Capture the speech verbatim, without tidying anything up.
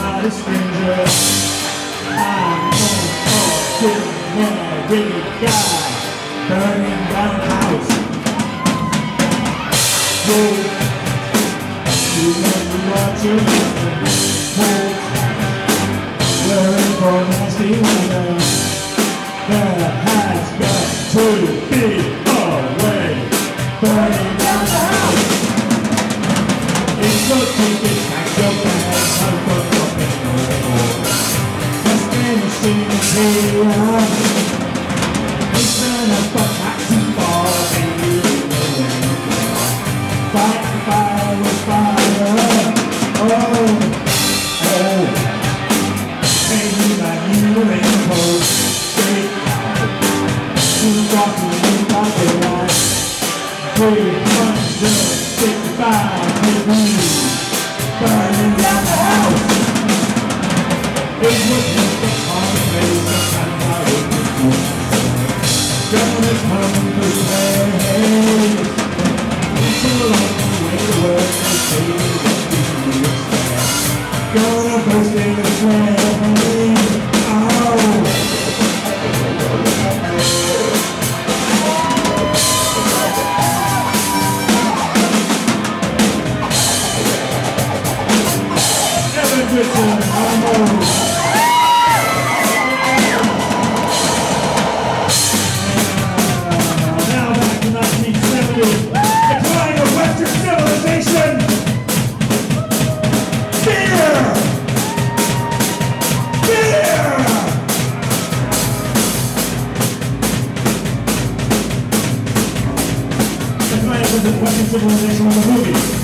not a stranger. I'm on a ordinary guy, burning down the house. Whoa, you let me watch your husband. We're in for nasty weather. There has got to be a way, burning down the house. It's so deep, it's like your bags, I'm for nothing no more. Just finishing the here. It's enough but not too far, baby, fight fire with fire. Oh, oh, baby, like you in the post, straight out. Who's walking in by the light? three hundred sixty-five degrees, burning down the house. It was just a hard place, sometimes I would be good. Gonna come to play. It's a long way to work, they say that you expect. Gonna burst in the flame. Oh. Now back to nineteen seventy, decline of Western civilization. Fear! Fear! Decline of Western civilization was a movie.